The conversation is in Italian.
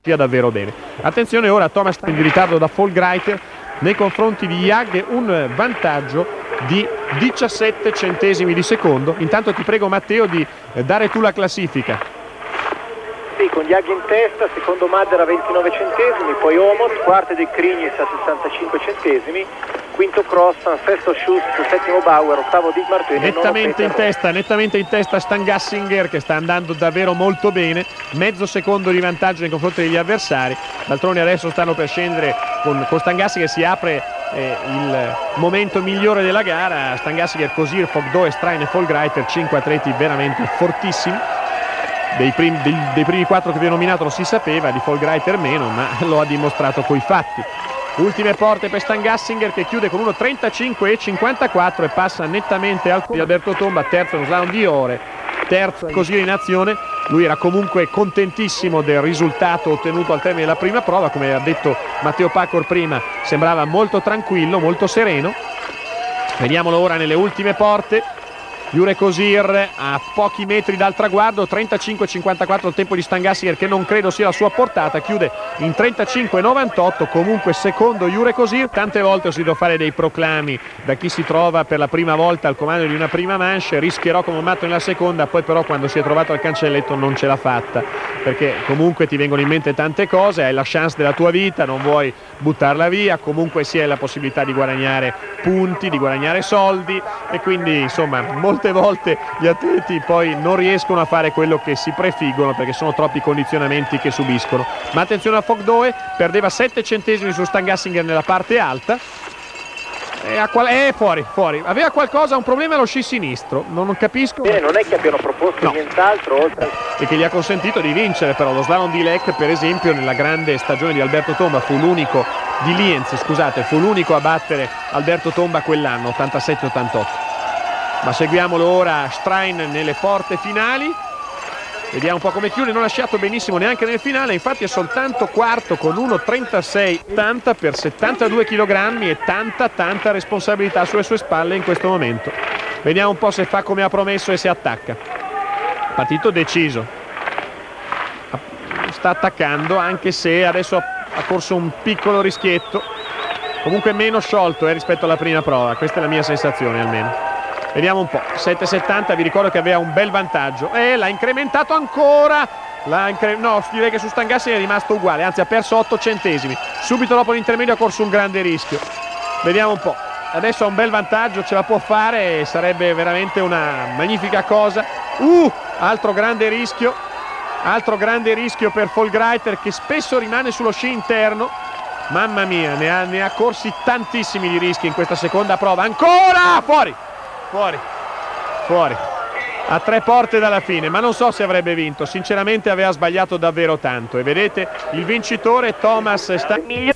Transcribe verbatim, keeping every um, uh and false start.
sia davvero bene. Attenzione ora, Thomas in ritardo da Folgreiter nei confronti di Jag, un vantaggio di diciassette centesimi di secondo. Intanto ti prego Matteo di dare tu la classifica. Sì, con Jag in testa, secondo Madder a ventinove centesimi, poi Omot, quarto De Krignis a sessantacinque centesimi, quinto Crossan, sesto Schust, settimo Bauer, ottavo Dick Martin. Nettamente in testa, nettamente in testa Stangassinger, che sta andando davvero molto bene, mezzo secondo di vantaggio nei confronti degli avversari. D'altronde adesso stanno per scendere con, con Stangassinger, si apre eh, il momento migliore della gara. Stangassinger, Kosir, Fogdo, Strain e Folgreiter, cinque atleti veramente fortissimi. Dei primi, dei, dei primi quattro che vi ho nominato lo si sapeva, di Folgreiter meno, ma lo ha dimostrato coi fatti. Ultime porte per Stangassinger, che chiude con uno trentacinque e cinquantaquattro e passa nettamente al di Alberto Tomba, terzo nello slalom di ore, terzo così in azione. Lui era comunque contentissimo del risultato ottenuto al termine della prima prova, come ha detto Matteo Pacor prima, sembrava molto tranquillo, molto sereno. Vediamolo ora nelle ultime porte. Jure Kosir a pochi metri dal traguardo, trentacinque cinquantaquattro il tempo di Stangassinger, che non credo sia la sua portata, chiude in trentacinque novantotto, comunque secondo Jure Kosir. Tante volte ho sentito fare dei proclami da chi si trova per la prima volta al comando di una prima manche: rischierò come un matto nella seconda, poi però quando si è trovato al cancelletto non ce l'ha fatta, perché comunque ti vengono in mente tante cose, hai la chance della tua vita, non vuoi buttarla via, comunque si ha la possibilità di guadagnare punti, di guadagnare soldi, e quindi insomma molte volte gli atleti poi non riescono a fare quello che si prefiggono perché sono troppi condizionamenti che subiscono. Ma attenzione a Fogdoe, perdeva sette centesimi su Stangassinger nella parte alta. È eh, fuori, fuori. Aveva qualcosa, un problema allo sci sinistro, non capisco. Bene, non è che abbiano proposto no. nient'altro oltre. E che gli ha consentito di vincere, però lo slalom di Lech, per esempio, nella grande stagione di Alberto Tomba, fu l'unico di Lienz, scusate, fu l'unico a battere Alberto Tomba quell'anno, ottantasette ottantotto. Ma seguiamolo ora Strain nelle porte finali. Vediamo un po' come chiude, non ha lasciato benissimo neanche nel finale, infatti è soltanto quarto con uno trentasei ottanta per settantadue chilogrammi e tanta tanta responsabilità sulle sue spalle in questo momento. Vediamo un po' se fa come ha promesso e se attacca. Partito deciso, sta attaccando, anche se adesso ha corso un piccolo rischietto, comunque meno sciolto eh, rispetto alla prima prova, questa è la mia sensazione almeno. Vediamo un po', sette settanta, vi ricordo che aveva un bel vantaggio e l'ha incrementato ancora, incre... no, direi che su Stangassinger è rimasto uguale, anzi ha perso otto centesimi, subito dopo l'intermedio ha corso un grande rischio. Vediamo un po', adesso ha un bel vantaggio, ce la può fare e sarebbe veramente una magnifica cosa. Uh, altro grande rischio, altro grande rischio per Folgreiter, che spesso rimane sullo sci interno. Mamma mia, ne ha, ne ha corsi tantissimi di rischi in questa seconda prova, ancora fuori! Fuori, fuori, a tre porte dalla fine, ma non so se avrebbe vinto, sinceramente aveva sbagliato davvero tanto. E vedete il vincitore Thomas sta...